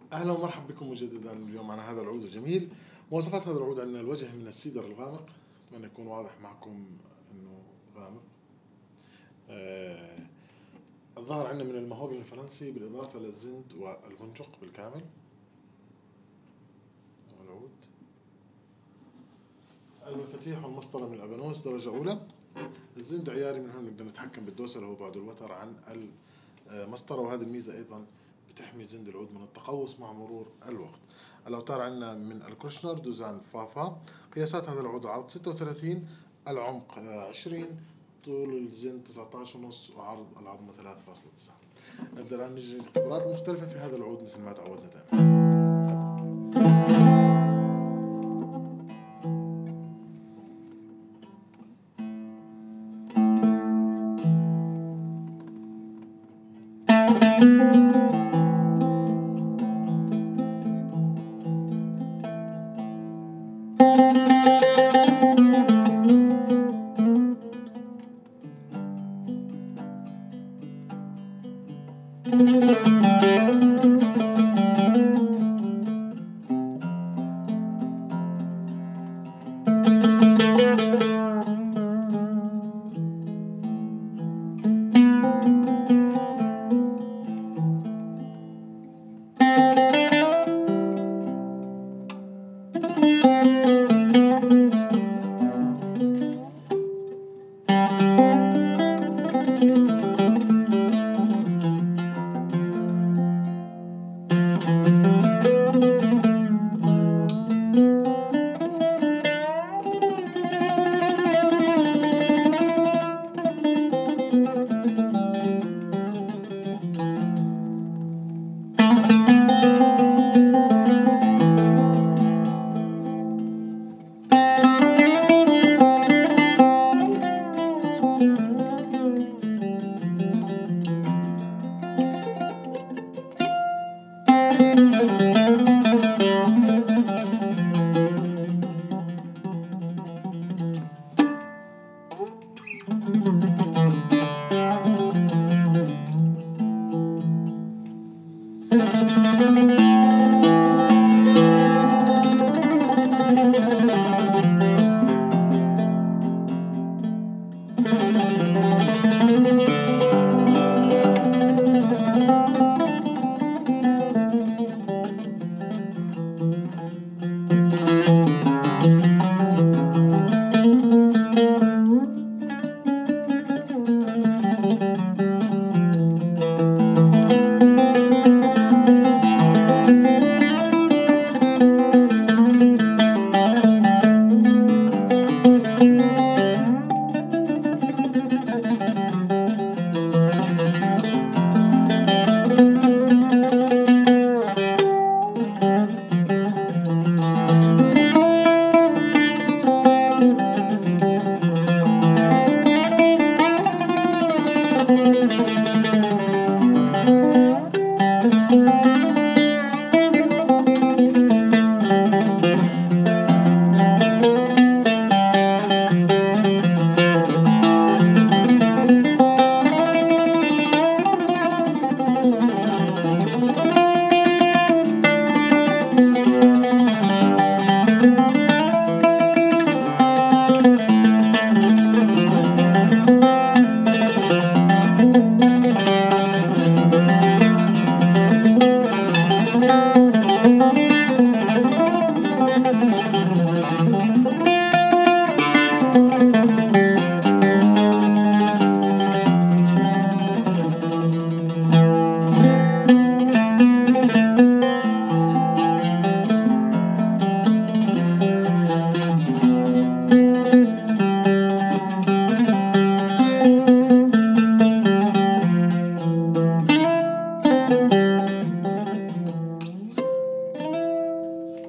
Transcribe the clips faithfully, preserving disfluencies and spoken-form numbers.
أهلا ومرحبا بكم مجددا اليوم معنا هذا العود الجميل. مواصفات هذا العود: عندنا الوجه من السيدر الغامق، أتمنى يكون واضح معكم أنه غامق. آه الظهر عندنا من المهوجني الفرنسي بالإضافة للزند والبنجق بالكامل. العود المفاتيح والمسطرة من الأبانوس درجة أولى. الزند عياري، من هون نقدر نتحكم بالدوسة اللي هو بعد الوتر عن المسطرة، وهذه الميزة أيضا بتحمي زند العود من التقوس مع مرور الوقت. الأوتار عندنا من الكروشنر دوزان فافا. قياسات هذا العود: العرض ستة وثلاثين، العمق عشرين، طول الزند تسعة عشر ونص، وعرض العظمة ثلاثة فاصلة تسعة. نبدأ الآن نجري الاختبارات المختلفة في هذا العود مثل ما تعودنا دائما.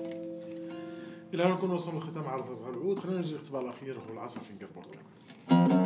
إلى هنا نكون وصلنا لختام عرض هذا العود. خلينا نجي الاختبار الأخير، هو العزف فينجر بورد كمان.